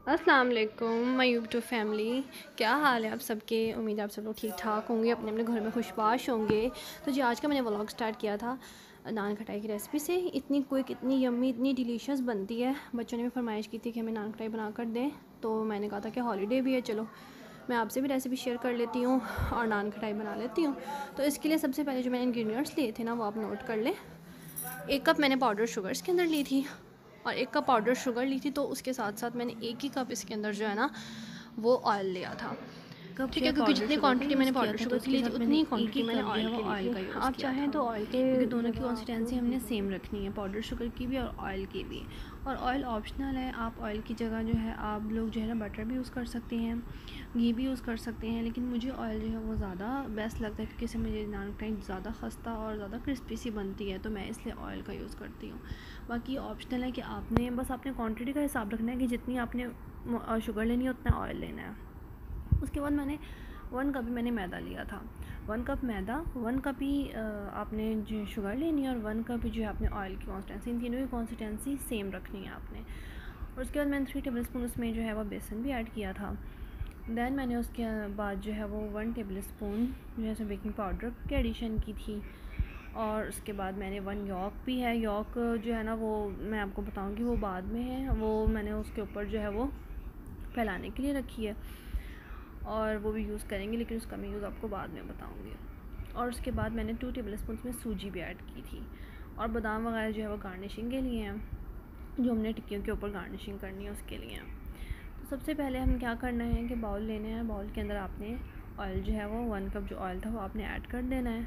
अस्सलाम वालेकुम my YouTube family. क्या हाल है आप सबके? उम्मीद है आप सब लोग ठीक ठाक होंगे, अपने अपने घर में खुशबाश होंगे। तो जी आज का मैंने व्लॉग स्टार्ट किया था नान खटाई की रेसिपी से। इतनी क्विक, इतनी यम्मी, इतनी डिलीशियस बनती है। बच्चों ने भी फरमाइश की थी कि हमें नान खटाई बना कर दें, तो मैंने कहा था कि हॉलीडे भी है, चलो मैं आपसे भी रेसिपी शेयर कर लेती हूँ और नान खटाई बना लेती हूँ। तो इसके लिए सबसे पहले जो मैंने इंग्रेडिएंट्स लिए थे ना, वो आप नोट कर लें। 1 कप मैंने पाउडर शुगर इसके अंदर ली थी और 1 कप पाउडर शुगर ली थी। तो उसके साथ साथ मैंने 1 ही कप इसके अंदर जो है ना वो ऑयल लिया था। कप ठीक जो है, है क्योंकि पाउडर जितनी शुगर का क्वांटिटी मैंने यूज़ किया पाउडर था, तो शुगर की इसके ली थी साथ मैंने उतनी ही एक ही क्वांटिटी मैंने कप जो ऑयल है वो की ली ऑयल थी। का यूज़ आप किया चाहें था, तो ऑयल के क्योंकि दोनों की जगह आप कंसिस्टेंसी हमने सेम रखनी है, पाउडर शुगर की भी और ऑयल की भी। और ऑयल ऑप्शनल है, आप ऑयल की जगह जो है आप लोग जो है ना बटर भी यूज़ कर सकते हैं, घी भी यूज़ कर सकते हैं, लेकिन मुझे ऑयल जो है वो ज़्यादा बेस्ट लगता है, क्योंकि इससे मुझे नान टाइम ज़्यादा खस्ता और ज़्यादा क्रिस्पी सी बनती है, तो मैं इसलिए ऑयल का यूज़ करती हूँ। बाकी ऑप्शनल है कि आपने क्वांटिटी का हिसाब रखना है कि जितनी आपने शुगर लेनी है उतना ऑयल लेना है। उसके बाद मैंने 1 कप मैंने मैदा लिया था। 1 कप मैदा, 1 कप ही आपने जो शुगर लेनी है और 1 कप जो है आपने ऑयल की कॉन्सिस्टेंसी, इन तीनों की कॉन्सिस्टेंसी सेम रखनी है आपने। और उसके बाद मैंने 3 टेबल स्पून उसमें जो है वो बेसन भी ऐड किया था। दैन मैंने उसके बाद जो है वो 1 टेबल स्पून जो है सो बेकिंग पाउडर के एडिशन की थी। और उसके बाद मैंने 1 यॉक भी है, यॉक जो है ना वो मैं आपको बताऊंगी वो बाद में है, वो मैंने उसके ऊपर जो है वो फैलाने के लिए रखी है और वो भी यूज़ करेंगे, लेकिन उसका मैं यूज़ आपको बाद में बताऊँगी। और उसके बाद मैंने 2 टेबल स्पून में सूजी भी ऐड की थी। और बादाम वगैरह जो है वो गार्निशिंग के लिए हैं, जो हमने टिक्कियों के ऊपर गार्निशिंग करनी है उसके लिए हैं। तो सबसे पहले हम क्या करना है कि बाउल लेना है, बाउल के अंदर आपने ऑयल जो है वो 1 कप जो ऑयल था वो आपने ऐड कर देना है।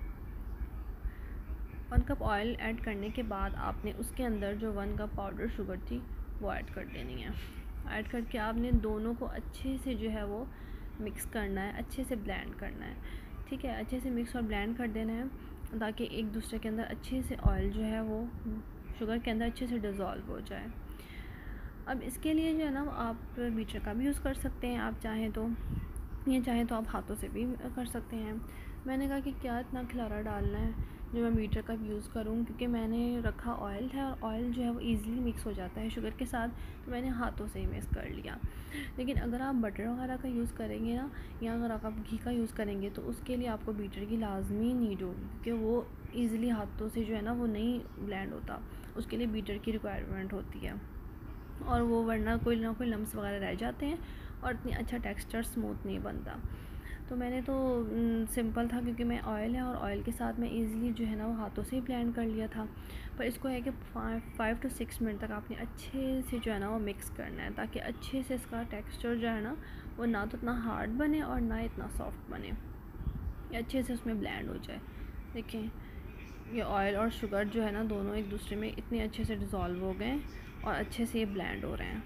1 कप ऑयल ऐड करने के बाद आपने उसके अंदर जो 1 कप पाउडर शुगर थी वो ऐड कर देनी है। ऐड करके आपने दोनों को अच्छे से जो है वो मिक्स करना है, अच्छे से ब्लेंड करना है। ठीक है, अच्छे से मिक्स और ब्लेंड कर देना है, ताकि एक दूसरे के अंदर अच्छे से ऑयल जो है वो शुगर के अंदर अच्छे से डिज़ोल्व हो जाए। अब इसके लिए जो है ना आप बीटर का भी यूज़ कर सकते हैं, आप चाहें तो, ये चाहें तो आप हाथों से भी कर सकते हैं। मैंने कहा कि क्या इतना खिलारा डालना है जो मैं बीटर का यूज़ करूं, क्योंकि मैंने रखा ऑयल है और ऑयल जो है वो ईज़िली मिक्स हो जाता है शुगर के साथ, तो मैंने हाथों से ही मिक्स कर लिया। लेकिन अगर आप बटर वगैरह का यूज़ करेंगे ना, या अगर आप घी का यूज़ करेंगे, तो उसके लिए आपको बीटर की लाजमी नीड होगी, क्योंकि वो ईज़िली हाथों से जो है ना वो नहीं ब्लेंड होता, उसके लिए बीटर की रिक्वायरमेंट होती है। और वो वरना कोई ना कोई लम्स वगैरह रह जाते हैं और इतनी अच्छा टेक्सचर स्मूथ नहीं बनता। तो मैंने तो सिंपल था, क्योंकि मैं ऑयल है और ऑयल के साथ मैं इजीली जो है ना वो हाथों से ही ब्लेंड कर लिया था। पर इसको है कि 5 to 6 मिनट तक आपने अच्छे से जो है ना वो मिक्स करना है, ताकि अच्छे से इसका टेक्सचर जो है ना वो ना तो इतना हार्ड बने और ना इतना सॉफ्ट बने, ये अच्छे से उसमें ब्लेंड हो जाए। देखें, ये ऑयल और शुगर जो है ना दोनों एक दूसरे में इतने अच्छे से डिज़ोल्व हो गए और अच्छे से ये ब्लेंड हो रहे हैं।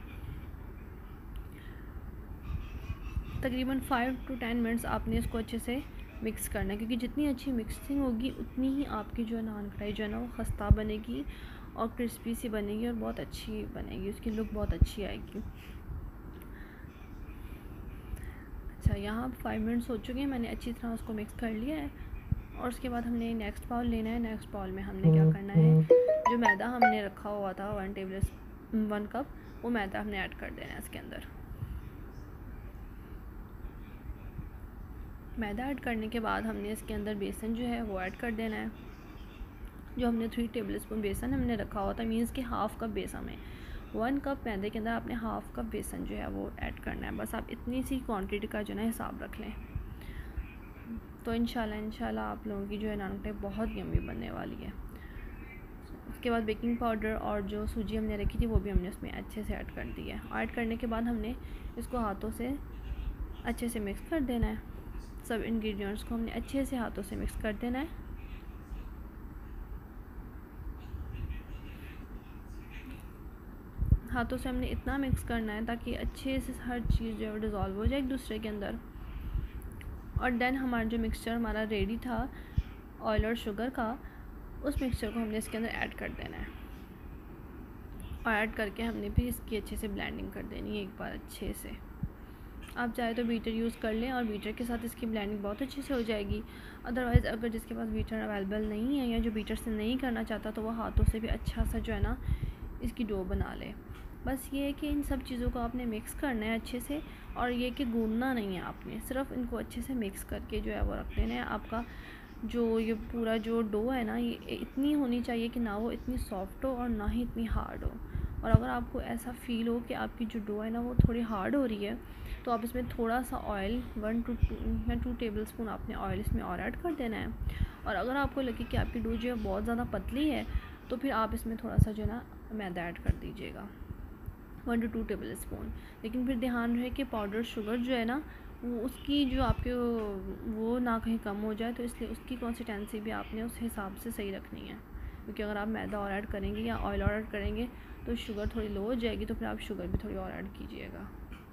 तकरीबन 5 to 10 मिनट्स आपने इसको अच्छे से मिक्स करना है, क्योंकि जितनी अच्छी मिक्सिंग होगी उतनी ही आपकी जो है नान कढ़ाई जो है ना वो खस्ता बनेगी और क्रिस्पी सी बनेगी और बहुत अच्छी बनेगी, उसकी लुक बहुत अच्छी आएगी। अच्छा, यहाँ 5 मिनट्स हो चुके हैं, मैंने अच्छी तरह उसको मिक्स कर लिया है। और उसके बाद हमने नेक्स्ट बाउल लेना है। नेक्स्ट बाउल में हमने क्या करना है, जो मैदा हमने रखा हुआ था 1 कप, वो मैदा हमने ऐड कर देना है इसके अंदर। मैदा ऐड करने के बाद हमने इसके अंदर बेसन जो है वो ऐड कर देना है। जो हमने 3 टेबल स्पून बेसन हमने रखा हुआ था, मीन्स कि हाफ़ कप बेसन में 1 कप मैदे के अंदर आपने हाफ़ कप बेसन जो है वो ऐड करना है। बस आप इतनी सी क्वांटिटी का जो है ना हिसाब रख लें, तो इंशाल्लाह आप लोगों की जो है नान कढ़ाई बहुत यम्मी बनने वाली है। उसके बाद बेकिंग पाउडर और जो सूजी हमने रखी थी वो भी हमने उसमें अच्छे से ऐड कर दी है। ऐड करने के बाद हमने इसको हाथों से अच्छे से मिक्स कर देना है। सब इंग्रेडिएंट्स को हमने अच्छे से हाथों से मिक्स कर देना है। हाथों से हमने इतना मिक्स करना है ताकि अच्छे से हर चीज़ जो है डिज़ोल्व हो जाए एक दूसरे के अंदर। और देन हमारा जो मिक्सचर हमारा रेडी था ऑयल और शुगर का, उस मिक्सचर को हमने इसके अंदर ऐड कर देना है और ऐड करके हमने भी इसकी अच्छे से ब्लेंडिंग कर देनी है एक बार अच्छे से। आप चाहे तो बीटर यूज़ कर लें और बीटर के साथ इसकी ब्लेंडिंग बहुत अच्छे से हो जाएगी। अदरवाइज़ अगर जिसके पास बीटर अवेलेबल नहीं है या जो बीटर से नहीं करना चाहता, तो वो हाथों से भी अच्छा सा जो है ना इसकी डो बना ले। बस ये है कि इन सब चीज़ों को आपने मिक्स करना है अच्छे से, और ये कि गूंदना नहीं है आपने, सिर्फ इनको अच्छे से मिक्स करके जो है वो रख देना है। आपका जो ये पूरा जो डो है ना, ये इतनी होनी चाहिए कि ना वो इतनी सॉफ्ट हो और ना ही इतनी हार्ड हो। और अगर आपको ऐसा फ़ील हो कि आपकी जो डो है ना वो थोड़ी हार्ड हो रही है, तो आप इसमें थोड़ा सा ऑयल 1 to 2 टेबलस्पून आपने ऑयल इसमें और ऐड कर देना है। और अगर आपको लगे कि आपकी डो जो है बहुत ज़्यादा पतली है, तो फिर आप इसमें थोड़ा सा जो है ना मैदा ऐड कर दीजिएगा, 1 to 2 टेबलस्पून। लेकिन फिर ध्यान रहे कि पाउडर शुगर जो है ना वो उसकी जो आपके वो ना कहीं कम हो जाए, तो इसलिए उसकी कंसिस्टेंसी भी आपने उस हिसाब से सही रखनी है। क्योंकि अगर आप मैदा और ऐड करेंगे या ऑयल और ऐड करेंगे तो शुगर थोड़ी लो हो जाएगी, तो फिर आप शुगर भी थोड़ी और ऐड कीजिएगा।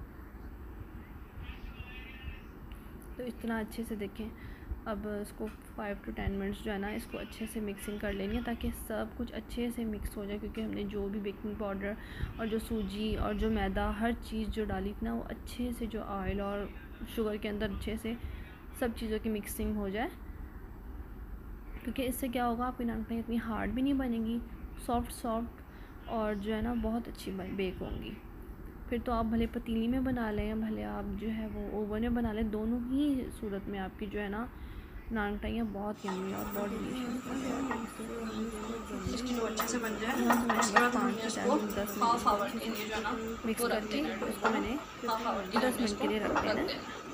तो इतना अच्छे से देखें। अब इसको 5 to 10 मिनट्स जो है ना इसको अच्छे से मिक्सिंग कर लेनी है, ताकि सब कुछ अच्छे से मिक्स हो जाए। क्योंकि हमने जो भी बेकिंग पाउडर और जो सूजी और जो मैदा हर चीज़ जो डाली थी ना, वो अच्छे से जो ऑयल और शुगर के अंदर अच्छे से सब चीज़ों की मिक्सिंग हो जाए। क्योंकि इससे क्या होगा, आपकी नानखटाई इतनी हार्ड भी नहीं बनेगी, सॉफ्ट और जो है ना बहुत अच्छी बेक होंगी। फिर तो आप भले पतीली में बना लें या भले आप जो है वो ओवन में बना लें, दोनों ही सूरत में आपकी जो है ना नानखटाइयाँ बहुत यम्मी और बहुत डिलीशियस अच्छे से बन जाए। मिक्स करके उसको मैंने 10 मिनट के लिए रख देना।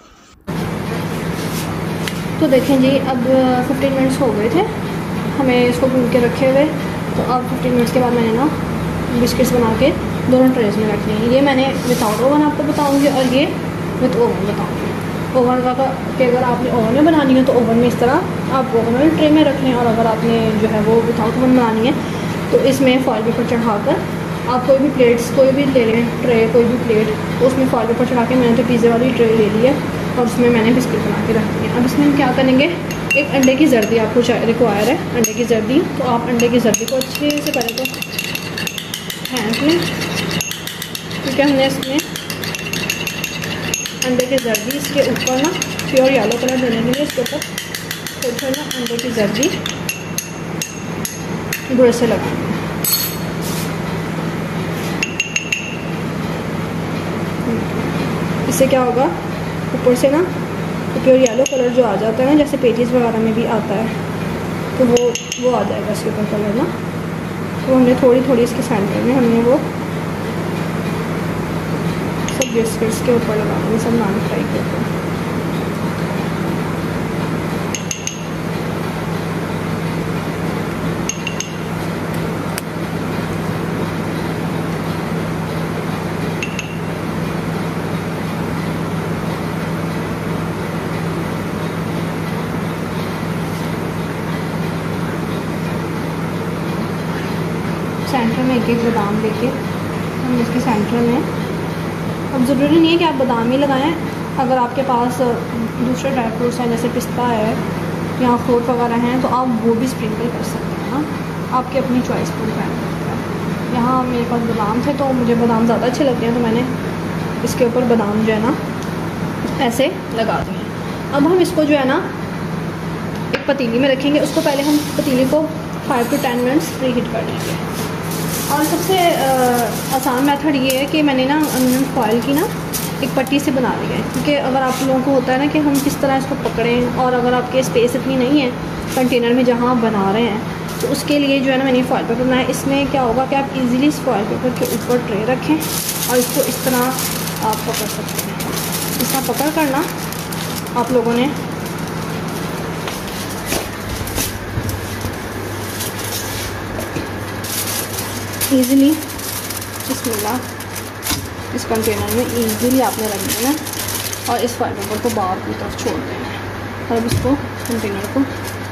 तो देखें जी, अब 15 मिनट्स हो गए थे हमें इसको भून के रखे हुए। तो अब 15 मिनट्स के बाद मैंने ना बिस्किट्स बना के दोनों ट्रेज में रख लिए। ये मैंने विदाउट ओवन आपको बताऊंगी और ये विद ओवन बताऊंगी। ओवन का कि अगर आपने ओवन में बनानी है तो ओवन में इस तरह आप ओवन में ट्रे में रख लें, और अगर आपने जो है वो विदाउट ओवन बनानी है तो इसमें फॉइल पेपर चढ़ाकर आप कोई भी प्लेट्स कोई भी ले लें, ट्रे कोई भी प्लेट, तो उसमें फॉइल पेपर चढ़ा के मैंने तो पिज़्ज़े वाली ट्रे ले ली है और उसमें मैंने बिस्किट बना के रख दिए। अब इसमें हम क्या करेंगे, एक अंडे की जर्दी आपको रिक्वायर है, अंडे की जर्दी। तो आप अंडे की जर्दी को अच्छे से पहले तो फेंट लें, क्योंकि हमने इसमें अंडे की जर्दी इसके ऊपर ना प्योर येलो कलर देने के लिए इसके ऊपर थोड़ा ना अंडे की जर्दी गुड़ से लगाएंगे। इससे क्या होगा, ऊपर से ना तो प्योर येलो कलर जो आ जाता है ना, जैसे पेटीज वगैरह में भी आता है, तो वो आ जाएगा इसके ऊपर कलर ना। तो हमने थोड़ी थोड़ी इसके सेंटर में हमने वो सब बिस्किट्स के ऊपर लगाएंगे, सब नानखटाई के ऊपर। सेंटर में एक एक बादाम लेके हम इसके सेंटर में, अब ज़रूरी नहीं है कि आप बादाम ही लगाएं, अगर आपके पास दूसरे ड्राई फ्रूट्स हैं जैसे पिस्ता है या अखरोट वगैरह हैं तो आप वो भी स्प्रिंकल कर सकते हैं ना, आपकी अपनी चॉइस पर डिपेंड करता है। यहाँ मेरे पास बादाम थे तो मुझे बादाम ज़्यादा अच्छे लगते हैं, तो मैंने इसके ऊपर बादाम जो है ना ऐसे लगा दिए। अब हम इसको जो है ना एक पतीली में रखेंगे, उसको पहले हम पतीली को 5 to 10 मिनट्स प्री हीट कर लेंगे। और सबसे आसान मेथड ये है कि मैंने ना अल्मीनियम फॉइल की ना एक पट्टी से बना लिया है, क्योंकि अगर आप लोगों को होता है ना कि हम किस तरह इसको पकड़ें, और अगर आपके स्पेस इतनी नहीं है कंटेनर में जहाँ आप बना रहे हैं, तो उसके लिए जो है ना मैंने फॉइल पेपर बनाया। इसमें क्या होगा कि आप इजीली इस फॉइल पेपर के ऊपर ट्रे रखें और इसको इस तरह आप पकड़ सकते हैं। इस तरह पकड़ करना आप लोगों ने ईज़िली बिस्मिल्लाह इस कंटेनर में ईज़िली आपने रख देना और इस फॉइल पेपर को बाहर की तरफ छोड़ देना है। और अब इसको कंटेनर को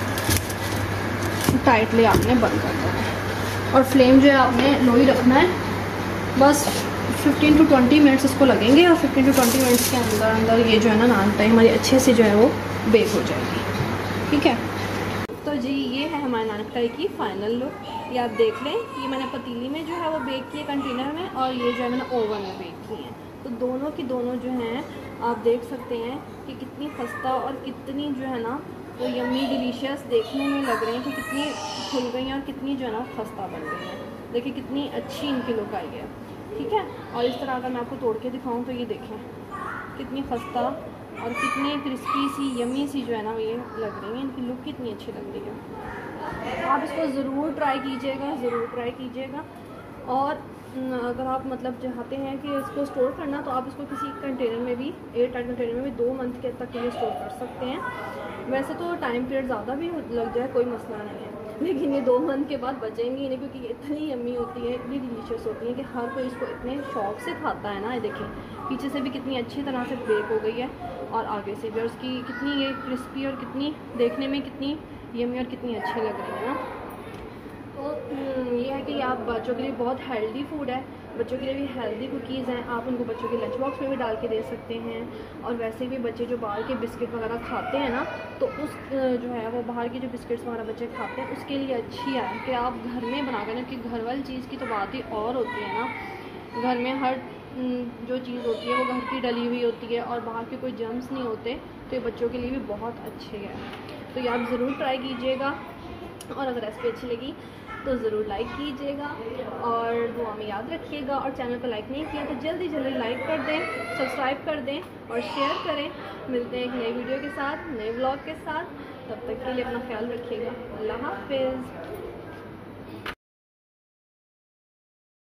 टाइटली आपने बंद कर देना है और फ्लेम जो है आपने लो ही रखना है। बस 15 to 20 मिनट्स इसको लगेंगे और 15 to 20 मिनट्स के अंदर अंदर ये जो है ना नानखटाई हमारी अच्छे से जो है वो बेक हो जाएगी। ठीक है, तो जी ये है हमारे नानखटाई की फ़ाइनल लुक। ये आप देख लें, ये मैंने पतीली में जो है वो बेक की है कंटेनर में, और ये जो है मैंने ओवन में बेक की है। तो दोनों की दोनों जो हैं आप देख सकते हैं कि कितनी खस्ता और कितनी जो है ना वो यम्मी डिलीशियस देखने में लग रही हैं कि कितनी खुल गई हैं और कितनी जो है ना खस्ता बन गई हैं। देखिए कितनी अच्छी इनकी लुक आई है। ठीक है। और इस तरह अगर मैं आपको तोड़ के दिखाऊँ तो ये देखें कितनी खस्ता और कितनी क्रिस्पी सी यमी सी जो है ना ये लग रही है, इनकी लुक कितनी अच्छी लग रही है। आप इसको ज़रूर ट्राई कीजिएगा, ज़रूर ट्राई कीजिएगा। और अगर आप मतलब चाहते हैं कि इसको स्टोर करना तो आप इसको किसी कंटेनर में भी, एयर टाइट कंटेनर में भी 2 मंथ के तक के लिए स्टोर कर सकते हैं। वैसे तो टाइम पीरियड ज़्यादा भी लग जाए कोई मसला नहीं है, लेकिन ये 2 मंथ के बाद बचेंगी नहीं, क्योंकि ये इतनी यम्मी होती है, इतनी डिलीशियस होती है कि हर कोई इसको इतने शौक से खाता है ना। ये देखें पीछे से भी कितनी अच्छी तरह से बेक हो गई है और आगे से भी, और उसकी कितनी ये क्रिस्पी और कितनी देखने में कितनी यम्मी और कितनी अच्छी लग रही है ना। तो ये है कि आप बच्चों के लिए बहुत हेल्दी फूड है, बच्चों के लिए भी हेल्दी कुकीज़ हैं। आप उनको बच्चों के लंच बॉक्स में भी डाल के दे सकते हैं। और वैसे भी बच्चे जो बाहर के बिस्किट वगैरह खाते हैं ना, तो उस जो है वो बाहर की जो बिस्किट्स वगैरह बच्चे खाते हैं उसके लिए अच्छी है कि आप घर में बना कर, क्योंकि घर वाली चीज़ की तो बात ही और होती है ना। घर में हर जो चीज़ होती है वो घर की डली हुई होती है और बाहर के कोई जर्म्स नहीं होते, तो ये बच्चों के लिए भी बहुत अच्छे है। तो ये आप ज़रूर ट्राई कीजिएगा, और अगर रेसिपी अच्छी लगी तो ज़रूर लाइक कीजिएगा और दुआ में याद रखिएगा। और चैनल को लाइक नहीं किया तो जल्दी जल्दी लाइक कर दें, सब्सक्राइब कर दें और शेयर करें। मिलते हैं एक नई वीडियो के साथ, नए व्लॉग के साथ। तब तक के लिए अपना ख्याल रखिएगा। अल्लाह हाफ़िज़।